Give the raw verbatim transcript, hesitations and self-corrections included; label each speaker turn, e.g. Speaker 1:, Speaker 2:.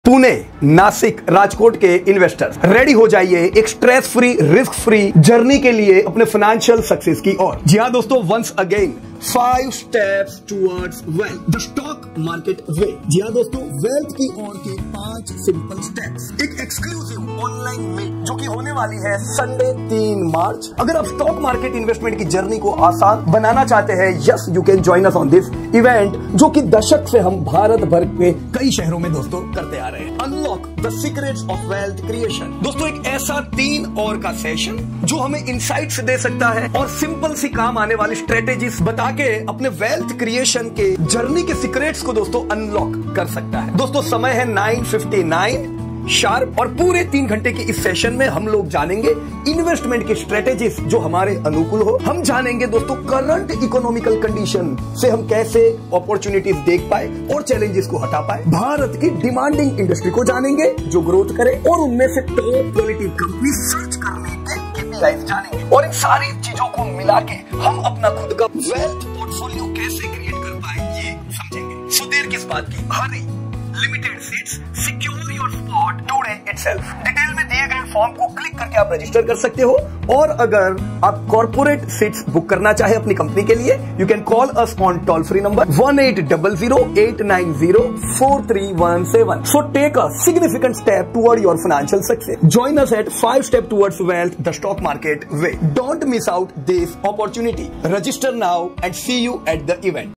Speaker 1: पुणे, नासिक, राजकोट के investors ready हो जाइए एक stress free, risk free journey के लिए अपने फाइनेंशियल सक्सेस की ओर। जी हाँ दोस्तों, once again five steps towards wealth, the stock market way. जी हाँ दोस्तों, वेल्थ की ओर के पांच सिंपल स्टेप्स, एक एक्सक्लूसिव ऑनलाइन मीट जो कि होने वाली है संडे तीन मार्च। अगर आप स्टॉक मार्केट इन्वेस्टमेंट की जर्नी को आसान बनाना चाहते हैं, yes you can join us on this event, जो कि दशक से हम भारत भर के कई शहरों में दोस्तों करते आ रहे हैं। Unlock the secrets of wealth creation. दोस्तों, एक ऐसा तीन और का सेशन जो हमें इंसाइट्स दे सकता है और सिंपल सी काम आने वाली स्ट्रेटेजीज बता के अपने वेल्थ क्रिएशन के जर्नी के सीक्रेट्स को दोस्तों अनलॉक कर सकता है। दोस्तों, समय है नाइन फिफ्टी नाइन शार्प और पूरे तीन घंटे की इस सेशन में हम लोग जानेंगे इन्वेस्टमेंट की स्ट्रेटेजीज जो हमारे अनुकूल हो। हम जानेंगे दोस्तों करंट इकोनॉमिकल कंडीशन से हम कैसे अपॉर्चुनिटीज देख पाए और चैलेंजेस को हटा पाए। भारत की डिमांडिंग इंडस्ट्री को जानेंगे जो ग्रोथ करे और उनमें से टॉप क्वालिटी कंपनी सर्च करने के केपीआईज जानेंगे। और इन सारी चीजों को मिला के हम अपना खुद का वेल्थ पोर्टफोलियो कैसे क्रिएट कर पाए ये समझेंगे। सो देर किस बात की, hurry limited seats, secure your spot today itself. Detail में दिए गए फॉर्म को क्लिक करके आप रजिस्टर कर सकते हो। और अगर आप कॉर्पोरेट सीट्स बुक करना चाहे अपनी कंपनी के लिए, you can call us on toll free number one eight zero zero eight nine zero four three one seven. So take a significant step toward your financial success. Join us at five step towards wealth, the stock market way. Don't miss out this opportunity. Register now and see you at the event.